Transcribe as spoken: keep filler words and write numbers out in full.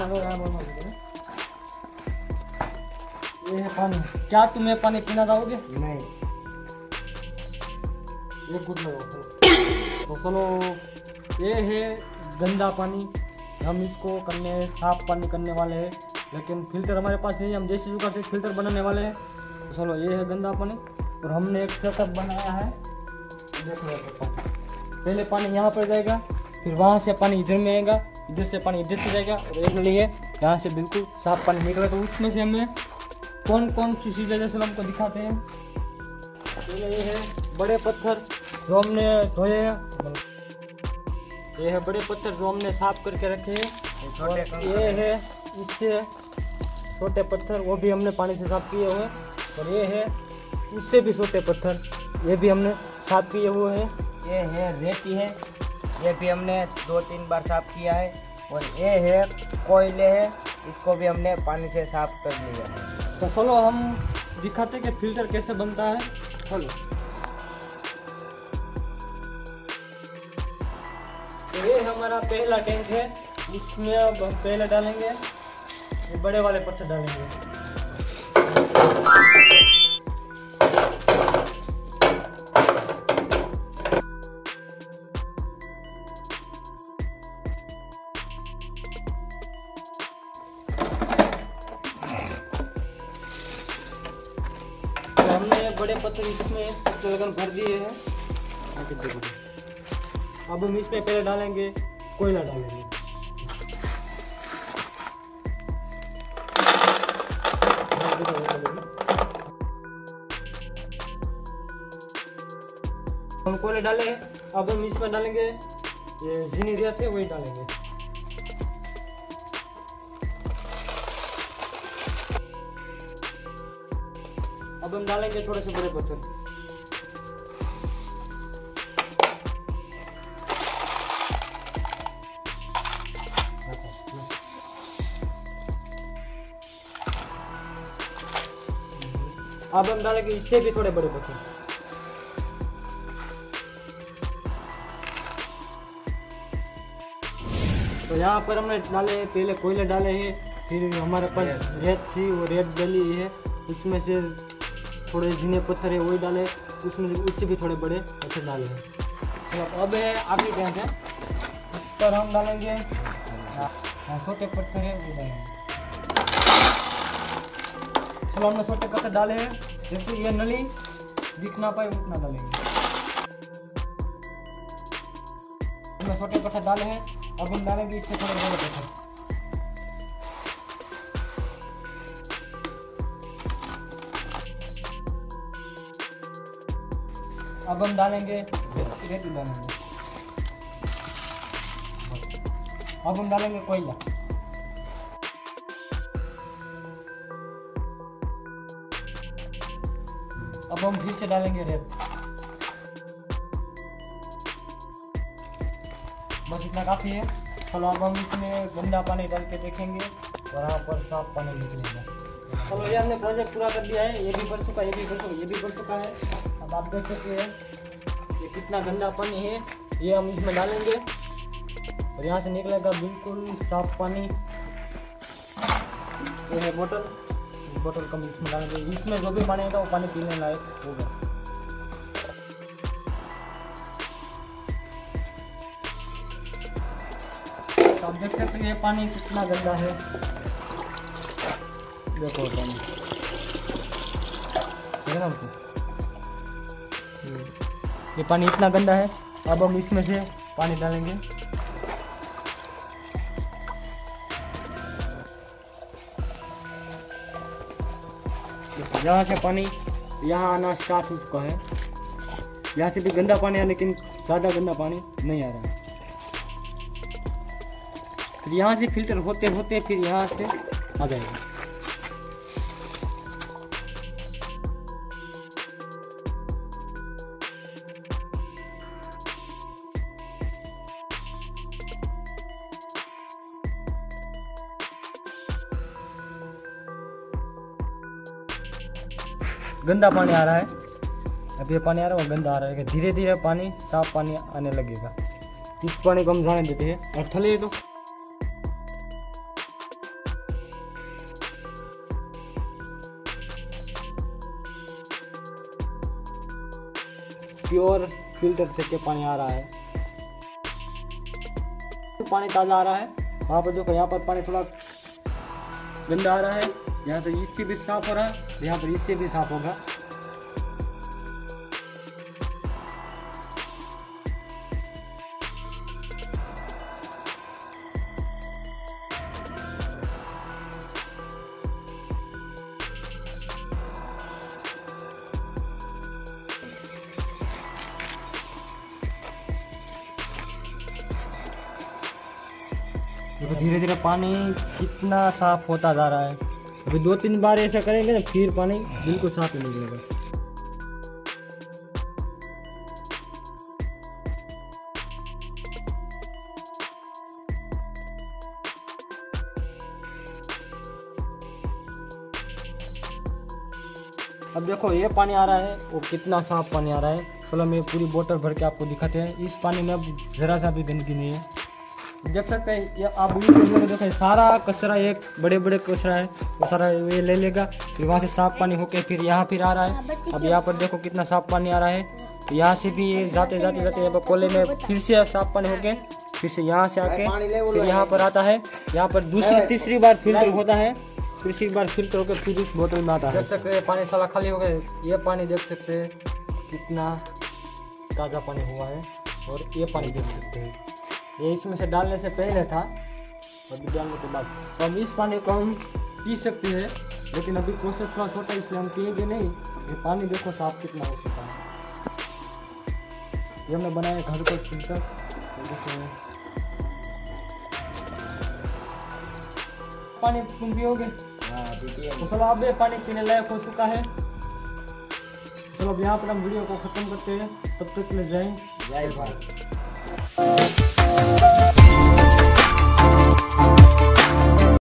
ये है पानी। क्या तुम ये पानी पीना चाहोगे? नहीं। एक गुड लगाओ। तो चलो, ये है गंदा पानी। हम इसको करने साफ पानी करने वाले हैं, लेकिन फिल्टर हमारे पास नहीं है। हम देसी जुगाड़ से फिल्टर बनाने वाले हैं। तो चलो, ये है गंदा पानी और हमने एक सेटअप बनाया है। पहले पानी यहाँ पर जाएगा, फिर वहाँ से पानी इधर में आएगा, इधर से पानी इधर से जाएगा और एक नली है यहाँ से बिल्कुल साफ पानी निकलेगा। तो उसमें से हमें कौन कौन सी चीज़ें जैसे हमको दिखाते हैं। पहले ये है बड़े पत्थर जो हमने धोए हैं। ये है बड़े पत्थर जो हमने साफ करके रखे हैं। और ये है इससे छोटे पत्थर, वो भी हमने पानी से साफ किए हुए हैं। और ये है उससे भी छोटे पत्थर, ये भी हमने साफ किए हुए हैं। ये है रेती है, ये भी हमने दो तीन बार साफ किया है। और ये है कोयले है, इसको भी हमने पानी से साफ कर लिया है। तो चलो हम दिखाते कि फिल्टर कैसे बनता है। चलो, तो ये हमारा पहला टैंक है, इसमें अब हम पहले डालेंगे ये बड़े वाले पत्थर डालेंगे। हमने बड़े पत्थर इसमें लगन भर दिए हैं। अब हम इसमें पहले डालेंगे कोयला डालेंगे। हम कोयला डाले, अब हम इसमें डालेंगे ये जीनी रेत है, वही डालेंगे। अब हम डालेंगे थोड़े से बड़े पत्थर। अब हम डालेंगे इससे भी थोड़े बड़े पत्थर। तो यहाँ पर हमने डाले पहले कोयले डाले हैं, फिर हमारे पास रेत थी, वो रेत डली है, उसमें से थोड़े झीने पत्थर है वही डाले, उसमें उससे भी थोड़े बड़े पत्थर डाले हैं। तो अब है आखिरी टैंक है, इस पर हम डालेंगे छोटे पत्थर है वो डालेंगे। चलो, हमने छोटे पत्थर डाले हैं, जैसे ये नली दिख ना पाए उतना डालेंगे। हमने छोटे पत्थर डाले हैं, अब हम डालेंगे इससे थोड़े बड़े पत्थर। अब हम डालेंगे रेती डालेंगे। अब हम डालेंगे कोयला। अब हम फिर से डालेंगे रेत। बस इतना काफ़ी है। चलो, अब हम इसमें गंदा पानी डाल के देखेंगे और यहाँ पर साफ पानी निकलेगा। चलो, ये हमने प्रोजेक्ट पूरा कर दिया है। ये भी बन चुका है, ये भी बन चुका ये भी बन चुका है। अब आप देख सकते हैं ये कितना गंदा पानी है। ये हम इसमें डालेंगे और यहाँ से निकलेगा बिल्कुल साफ पानी। ये है बोतल, बोतल कम इसमें डालेंगे। इसमें जो भी पानी होगा वो पानी पीने लायक होगा। तो आप देख सकते हैं ये पानी कितना गंदा है। देखो पानी है ना, ये पानी इतना गंदा है। अब हम इसमें से पानी डालेंगे। यहाँ से पानी यहाँ आना स्टार्ट हो चुका है। यहाँ से भी गंदा पानी है, लेकिन ज़्यादा गंदा पानी नहीं आ रहा है। फिर यहाँ से फिल्टर होते होते फिर यहाँ से आ जाएगा। गंदा पानी आ रहा है, अब ये पानी आ रहा है वो गंदा आ रहा है। धीरे धीरे पानी साफ पानी आने लगेगा। इस पानी को हम जाने देते हैं और थले तो प्योर फिल्टर से के पानी आ रहा है। पानी ताज़ा आ रहा है। वहाँ पर देखो, यहाँ पर पानी थोड़ा गंदा आ रहा है, यहाँ से इससे भी साफ हो रहा है, यहाँ पर इससे भी साफ होगा। देखो धीरे धीरे पानी कितना साफ होता जा रहा है। अभी दो तीन बार ऐसा करेंगे ना, फिर पानी बिल्कुल साफ ही निकलेगा। अब देखो ये पानी आ रहा है, वो कितना साफ पानी आ रहा है। चलो मैं पूरी बोतल भर के आपको दिखाते हैं। इस पानी में अब जरा सा भी गंदगी नहीं है, देख सकते हैं। ये आप वीडियो देखें, सारा कचरा एक बड़े बड़े कचरा है, वो सारा ये ले लेगा। फिर वहाँ से साफ पानी होके फिर यहाँ फिर आ रहा है। अब यहाँ पर देखो कितना साफ पानी आ रहा है। तो यहाँ से भी ये जाते जाते जाते यहाँ पर कोले में फिर से साफ पानी होके फिर से यहाँ से आके फिर यहाँ पर आता है। यहाँ पर दूसरी तीसरी बार फिल्टर होता है, तीसरी बार फिल्टर होकर फिर इस बोतल में आता है। देख सकते हैं पानी सारा खाली हो गया। ये पानी देख सकते हैं कितना ताज़ा पानी हुआ है। और ये पानी देख सकते हैं, ये इसमें से डालने से पहले था, अभी डालने के बाद। तो हम इस पानी को हम पी सकते हैं, लेकिन अभी प्रोसेस थोड़ा छोटा है इसलिए हम पिएंगे नहीं। ये पानी देखो साफ कितना हो चुका है। ये हमने बनाया घर पर फिल्टर। पानी तुम पियोगे? तो चलो अब ये पानी पीने लायक हो चुका है। चलो अब यहाँ पर हम वीडियो को खत्म करते हैं। तब तक के लिए जय जय भारत।